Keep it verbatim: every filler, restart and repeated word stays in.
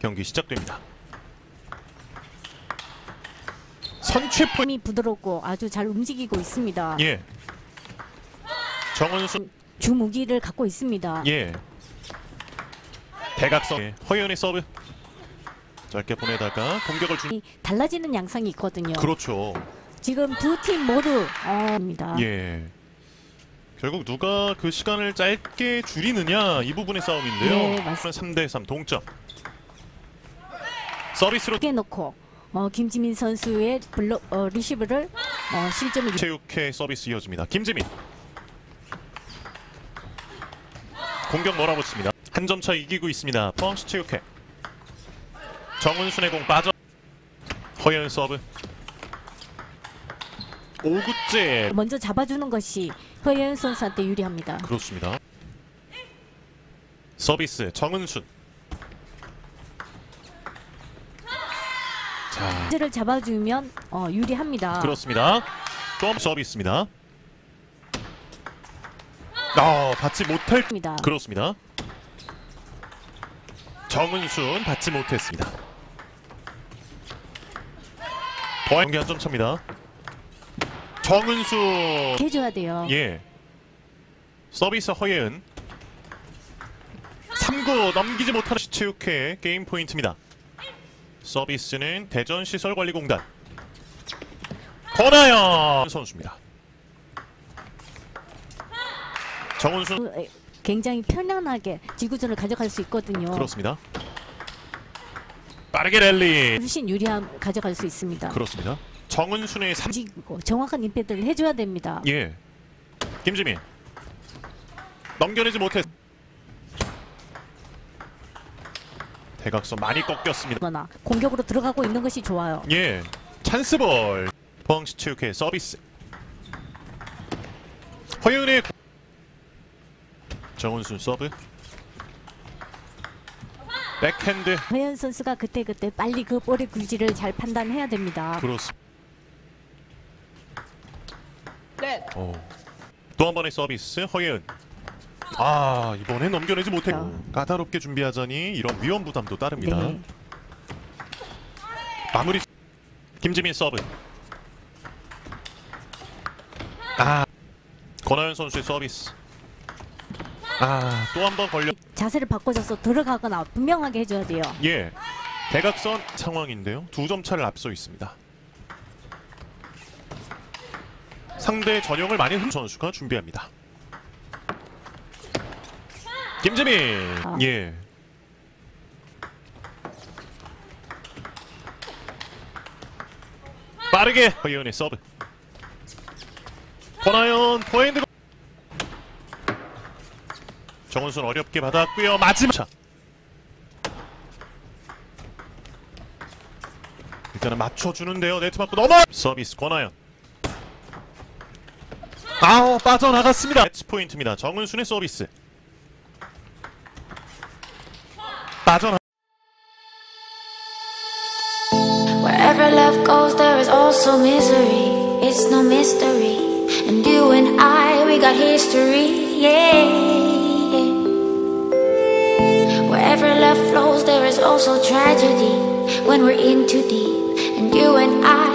경기 시작됩니다. 선취 포인트. 힘이 부드럽고 아주 잘 움직이고 있습니다. 예. 정은수 주무기를 갖고 있습니다. 예. 대각선. 예. 허예은의 서브. 짧게 보내다가 공격을 준. 달라지는 양상이 있거든요. 그렇죠. 지금 두 팀 모두 어입니다. 예. 결국 누가 그 시간을 짧게 줄이느냐 이 부분의 싸움인데요. 네, 맞습니다. 삼 대 삼 동점. 서비스로 깨놓고 어, 김지민 선수의 블로, 어, 리시브를 어, 실점을 체육회 서비스 이어집니다. 김지민 공격 몰아붙습니다. 한 점 차 이기고 있습니다. 포항시 체육회. 정은순의 공 빠져. 허연 서브. 오 구째. 먼저 잡아주는 것이 허예은 선수한테 유리합니다. 그렇습니다. 서비스 정은순. 자, 를 잡아주면 어, 유리합니다. 그렇습니다. 또 서비스입니다. 아, 받지 못할. 입니다. 그렇습니다. 정은순 받지 못했습니다. 경기 한 점 차입니다. 정은순 해줘야 돼요. 예. 서비스 허예은. 삼 구 넘기지 못하는 체육회 게임 포인트입니다. 서비스는 대전시설관리공단 권하연 선수입니다. 정은순 어, 굉장히 편안하게 지구전을 가져갈 수 있거든요. 그렇습니다. 빠르게 랠리. 훨씬 유리함 가져갈 수 있습니다. 그렇습니다. 정은순의 삼. 움직이고 정확한 임패드를 해줘야 됩니다. 예. 김지민 넘겨내지 못했. 대각선 많이 꺾였습니다. 거나 공격으로 들어가고 있는 것이 좋아요. 예. 찬스볼. 포항시 체육회 서비스. 허예은의 정은순 서브. 백핸드. 허예은 선수가 그때그때 빨리 그 볼의 구질을 잘 판단해야 됩니다. 그렇습니다. 또 한 번의 서비스 허예은. 아, 이번에 넘겨내지 못해. 까다롭게 준비하자니 이런 위험 부담도 따릅니다. 네. 마무리. 김지민 서브. 아, 권하연 선수의 서비스. 아, 또 한 번 걸려. 자세를 바꿔줘서 들어가거나 분명하게 해줘야 돼요. 예. 대각선 상황인데요. 두 점 차를 앞서 있습니다. 상대 전형을 많이 흠 선수가 준비합니다. 김지민. 아. 예. 빠르게 허예은의 서브. 권하연 포핸드. 정은순 어렵게 받았고요. 마지막 차. 일단은 맞춰주는데요. 네트 맞고 넘어. 서비스 권하연. 아우, 빠져나갔습니다. 매치 포인트입니다. 정은순의 서비스. 빠져나. Wherever love goes, there is also misery. It's no mystery. And you and I, we got history. Yeah. Wherever love flows, there is also tragedy. When we're in too deep. And you and I.